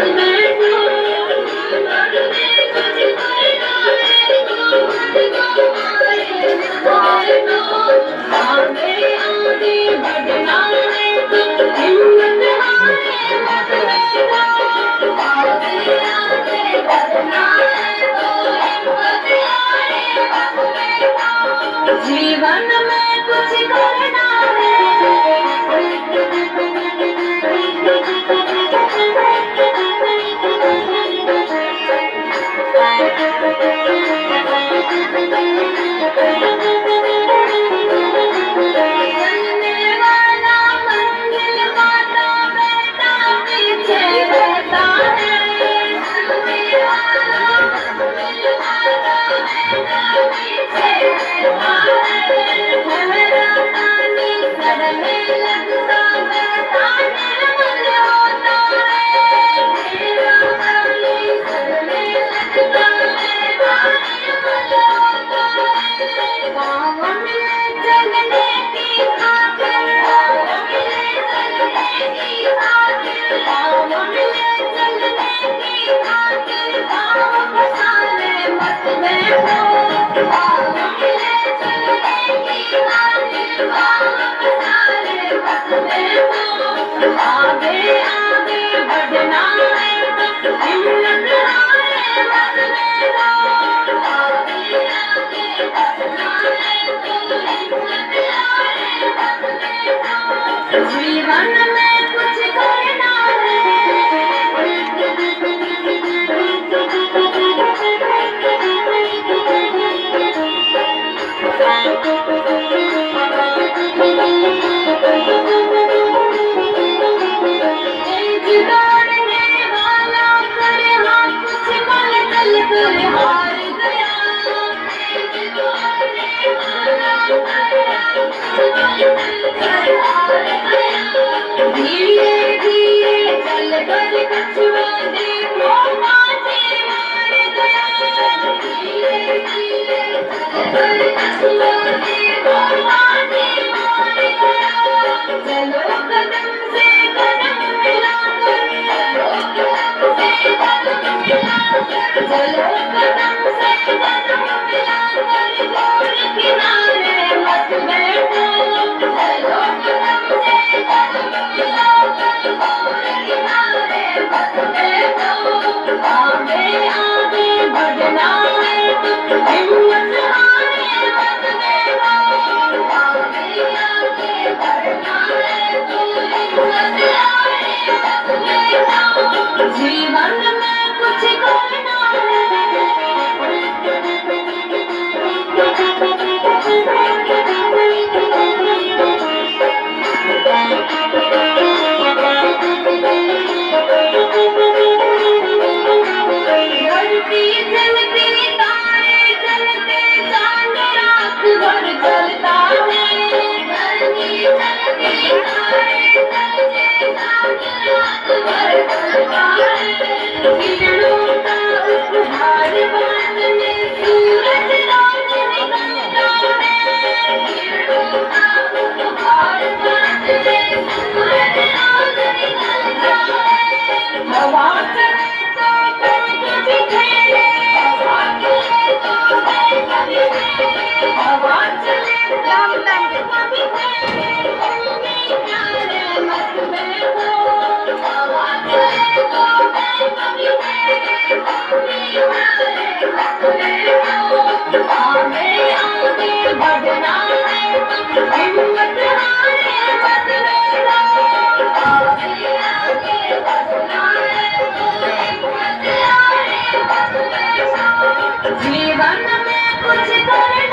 जीवन में कुछ करना जीवन में कुछ करना दौड़ने वाला करे हाथ कुछ पल चल कर हार गया धीरे धीरे चल कर कछुआ देखो माथे मार गया धीरे धीरे चल कर कछुआ देखो माथे मार गया चलो कदम से कदम मिलाकर चलो कदम से कदम मिलाकर गोर किनारे मत बैठो चलो कदम से कदम मिलाकर गोर किनारे मत बैठो आगे आगे बढ़ना है हिम्मत हारे मत बैठो आगे आगे बढ़ना है हिम्मत हारे मत बैठो जीवन में कुछ करना धरती चलती तारे चलते चांद रात भर चलता है धरती चलती तारे चलते चांद रात भर चलता है किरणों का उपहार बांधने सूरज रोज निकलता है किरणों का उपहार बांधने सूरज रोज निकलता है हवा चले तो कभी बिखेरे हवा चले तो कभी बिखेरे हवा चले तो कभी बिखेरे किनारे मत बैठो हवा चले तो कभी बिखेरे किनारे मत बैठो आगे आगे बढ़ना है हिम्मत हारे मत बैठो आगे आगे बढ़ना है हिम्मत हारे मत बैठो जीवन में कुछ करना